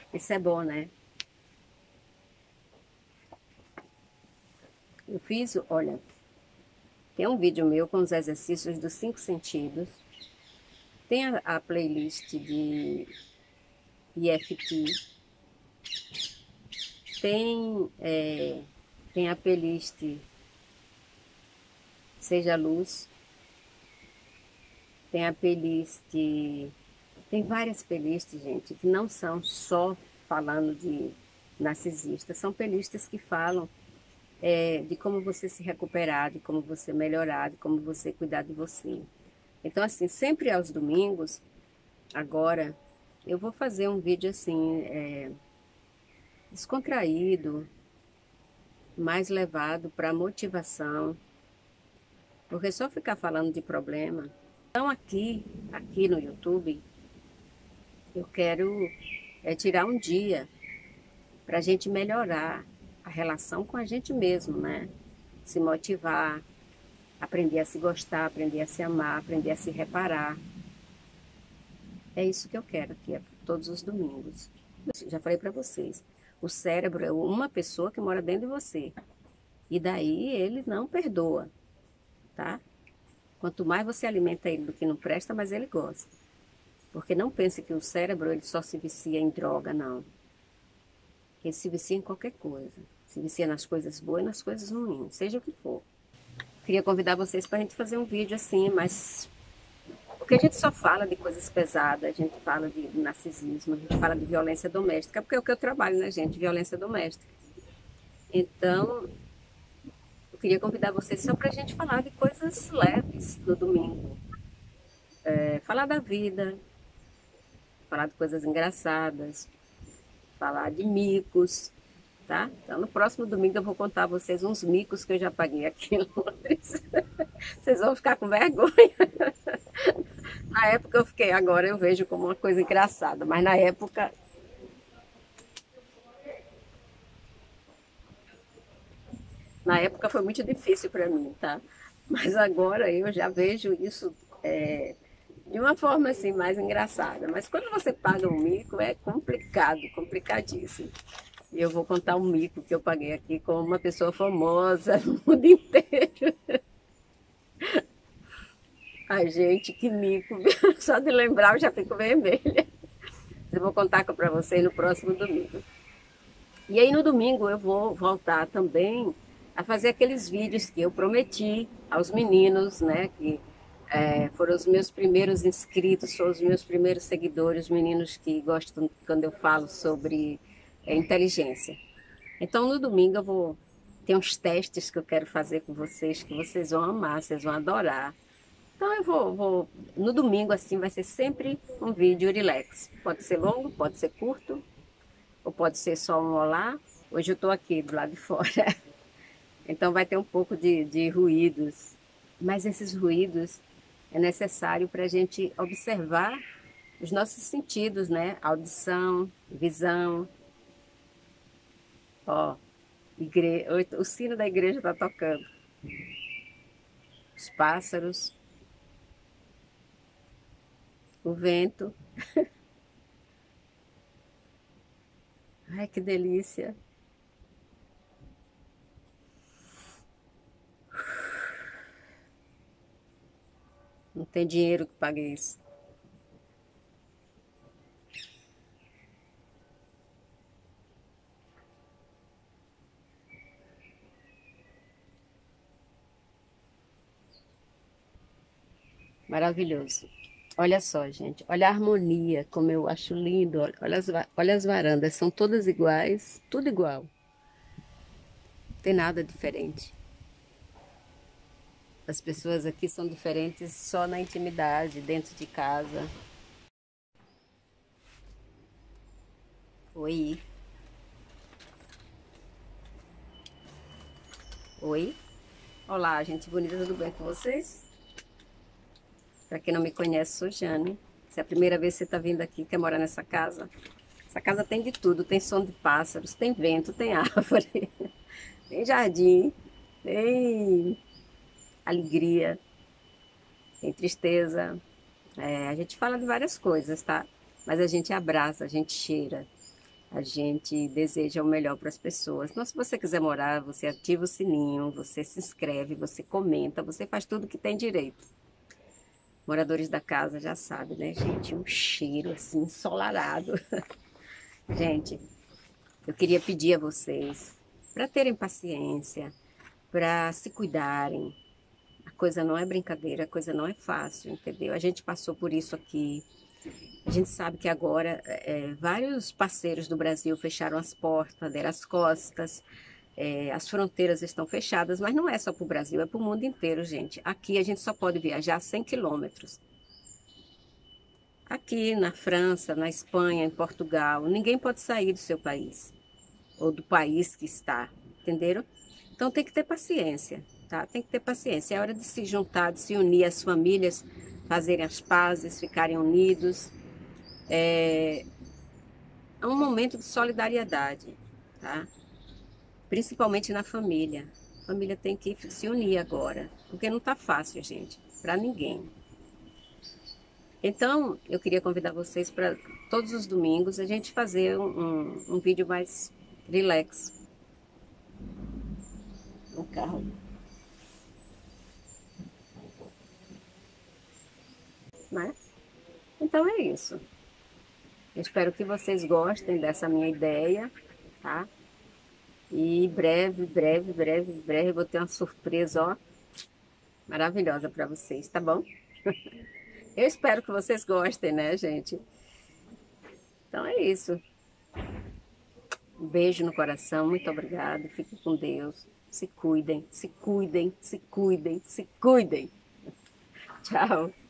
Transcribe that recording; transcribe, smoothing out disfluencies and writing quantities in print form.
Isso é bom, né? Eu fiz, olha, tem um vídeo meu com os exercícios dos 5 sentidos. Tem a playlist de EFT. Tem, tem a playlist Seja Luz. Tem a playlist. Tem várias playlists, gente, que não são só falando de narcisista. São playlists que falam de como você se recuperar, de como você melhorar, de como você cuidar de você. Então, assim, sempre aos domingos, agora, eu vou fazer um vídeo assim, descontraído, mais levado para motivação, porque só ficar falando de problema. Então, aqui no YouTube, eu quero tirar um dia para a gente melhorar a relação com a gente mesmo, né? Se motivar, aprender a se gostar, aprender a se amar, aprender a se reparar. É isso que eu quero aqui, todos os domingos. Já falei para vocês, o cérebro é uma pessoa que mora dentro de você. E daí ele não perdoa, tá? Quanto mais você alimenta ele do que não presta, mais ele gosta. Porque não pense que o cérebro ele só se vicia em droga, não. Ele se vicia em qualquer coisa. Se vicia nas coisas boas e nas coisas ruins, seja o que for. Queria convidar vocês para a gente fazer um vídeo assim, mas porque a gente só fala de coisas pesadas, a gente fala de narcisismo, a gente fala de violência doméstica, porque é o que eu trabalho, né, gente? Violência doméstica. Então, eu queria convidar vocês só para a gente falar de coisas leves no domingo. Falar da vida, falar de coisas engraçadas, falar de micos, tá? Então, no próximo domingo eu vou contar a vocês uns micos que eu já paguei aqui em Londres. Vocês vão ficar com vergonha. Na época eu fiquei, agora eu vejo como uma coisa engraçada, mas na época foi muito difícil para mim, tá? Mas agora eu já vejo isso de uma forma assim mais engraçada. Mas quando você paga um mico é complicado, complicadíssimo. E eu vou contar um mico que eu paguei aqui com uma pessoa famosa no mundo inteiro. Ai, gente, que mico. Só de lembrar eu já fico vermelha. Eu vou contar para vocês no próximo domingo. E aí no domingo eu vou voltar também a fazer aqueles vídeos que eu prometi aos meninos, né? Que foram os meus primeiros inscritos, foram os meus primeiros seguidores, os meninos que gostam quando eu falo sobre inteligência. Então no domingo eu vou ter uns testes que eu quero fazer com vocês, que vocês vão amar, vocês vão adorar. Então eu no domingo assim vai ser sempre um vídeo relax. Pode ser longo, pode ser curto, ou pode ser só um olá. Hoje eu estou aqui do lado de fora, então vai ter um pouco de ruídos, mas esses ruídos é necessário para a gente observar os nossos sentidos, né? Audição, visão, ó, o sino da igreja está tocando, os pássaros, o vento. Ai, que delícia! Não tem dinheiro que pague isso. Maravilhoso. Olha só, gente. Olha a harmonia, como eu acho lindo. Olha as varandas, são todas iguais, tudo igual. Não tem nada diferente. As pessoas aqui são diferentes só na intimidade, dentro de casa. Oi. Oi. Olá, gente bonita, tudo bem com vocês? Para quem não me conhece, sou Jane. Se é a primeira vez que você está vindo aqui, quer morar nessa casa, essa casa tem de tudo, tem som de pássaros, tem vento, tem árvore, tem jardim, tem alegria, tem tristeza. A gente fala de várias coisas, tá? Mas a gente abraça, a gente cheira. A gente deseja o melhor para as pessoas. Então, se você quiser morar, você ativa o sininho, você se inscreve, você comenta, você faz tudo que tem direito. Moradores da casa já sabem, né, gente? Um cheiro assim, ensolarado. Gente, eu queria pedir a vocês para terem paciência, para se cuidarem. A coisa não é brincadeira, a coisa não é fácil, entendeu? A gente passou por isso aqui. A gente sabe que agora vários parceiros do Brasil fecharam as portas, deram as costas, as fronteiras estão fechadas, mas não é só para o Brasil, é para o mundo inteiro, gente. Aqui a gente só pode viajar 100 quilômetros. Aqui na França, na Espanha, em Portugal, ninguém pode sair do seu país ou do país que está, entenderam? Então tem que ter paciência, tá? Tem que ter paciência. É hora de se juntar, de se unir as famílias, fazerem as pazes, ficarem unidos. É um momento de solidariedade, tá? Principalmente na família. A família tem que se unir agora, porque não tá fácil, gente, para ninguém. Então, eu queria convidar vocês para todos os domingos a gente fazer um vídeo mais relax no carro, né? Então é isso. Eu espero que vocês gostem dessa minha ideia, tá? E breve, breve, breve, breve, eu vou ter uma surpresa, ó, maravilhosa para vocês, tá bom? Eu espero que vocês gostem, né, gente? Então é isso. Um beijo no coração, muito obrigada. Fiquem com Deus. Se cuidem, se cuidem, se cuidem, se cuidem. Tchau.